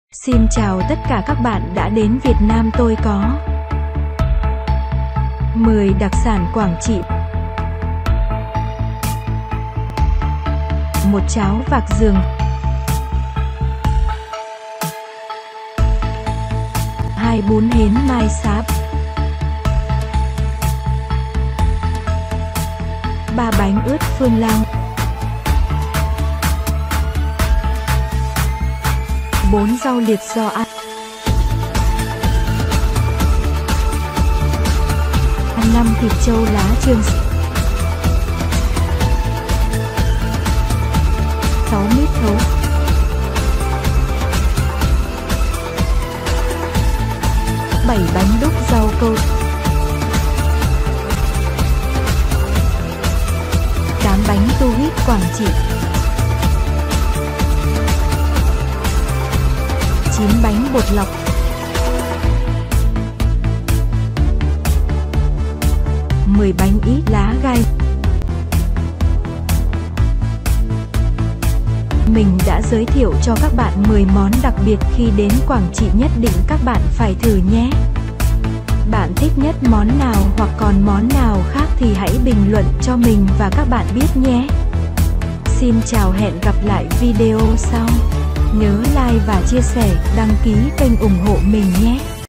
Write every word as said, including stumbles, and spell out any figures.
Xin chào tất cả các bạn đã đến Việt Nam. Tôi có mười đặc sản Quảng Trị. Một cháo vạc giường, hai bún hến mai sáp, ba bánh ướt phương Lang, bốn rau liệt giò ăn, năm thịt trâu lá trường, sáu mít thấu, bảy bánh đúc rau câu, tám bánh tu hít Quảng Trị, chín bánh bột lọc, mười bánh ít lá gai. Mình đã giới thiệu cho các bạn mười món đặc biệt khi đến Quảng Trị, nhất định các bạn phải thử nhé. Bạn thích nhất món nào hoặc còn món nào khác thì hãy bình luận cho mình và các bạn biết nhé. Xin chào, hẹn gặp lại video sau. Nhớ like và chia sẻ, đăng ký kênh ủng hộ mình nhé.